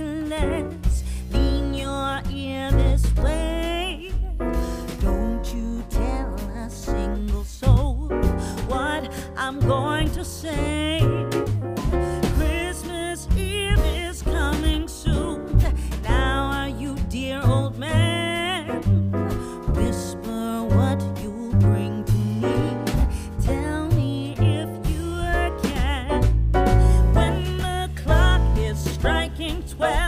reckless. Lean your ear this way. Don't you tell a single soul what I'm going to say. Christmas Eve is coming soon. Now are you, dear old man? Whisper what you'll bring to me. Tell me if you can. When the clock is striking 12,